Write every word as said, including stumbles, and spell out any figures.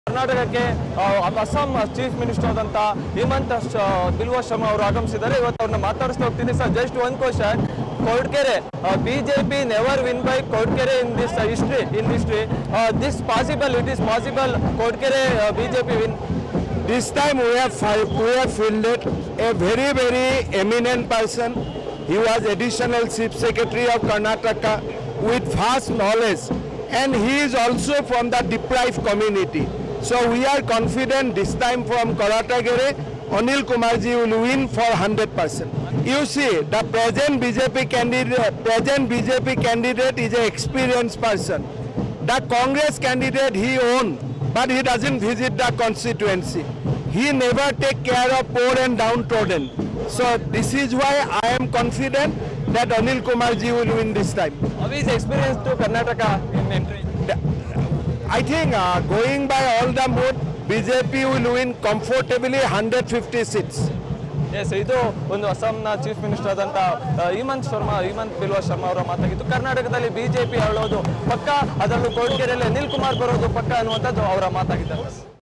ಕರ್ನಾಟಕಕ್ಕೆ Assam chief minister ಆದಂತ ಹೇಮಂತ್ ಬಿಲ್ವಾ ಶರ್ಮಾ ಅವರು ಆಗಮಿಸಿದ್ದಾರೆ. ಇವತ್ತು ಅವ್ರನ್ನ ಮಾತಾಡಿಸ್ತಾ ಹೋಗ್ತೀನಿ. Sir, just one question. Kodkere, uh, B J P never win by Kodkere in this uh, history. In history, uh, this possible. It is possible. Kodkere uh, B J P win. This time we have we have fielded a very very eminent person. He was additional chief secretary of Karnataka with vast knowledge, and he is also from the deprived community. So we are confident this time from Koratagere, Anil Kumarji will win for one hundred percent. You see, the present B J P candidate, present B J P candidate is an experienced person. The Congress candidate he owned, but he doesn't visit the constituency. He never take care of poor and downtrodden. So this is why I am confident that Anil Kumarji will win this time. How is experience to Karnataka in entry? I think uh, going by all the mood, B J P will win comfortably one hundred fifty seats. Yes, ಇದು ಒಂದು ಅಸ್ಸಾಂನ chief minister ಆದಂಥ ಹೇಮಂತ್ ಶರ್ಮಾ ಹೇಮಂತ್ ಬಿಲ್ವಾ ಶರ್ಮಾ ಅವರ ಮಾತಾಗಿತ್ತು. ಕರ್ನಾಟಕದಲ್ಲಿ BJP ಆಳೋದು ಪಕ್ಕ, ಅದರಲ್ಲೂ ಕೊಡ್ಗೆರೆಯಲ್ಲಿ ಅನಿಲ್ ಕುಮಾರ್ ಬರೋದು ಪಕ್ಕ ಅನ್ನುವಂಥದ್ದು ಅವರ ಮಾತಾಗಿದ್ದಾರೆ.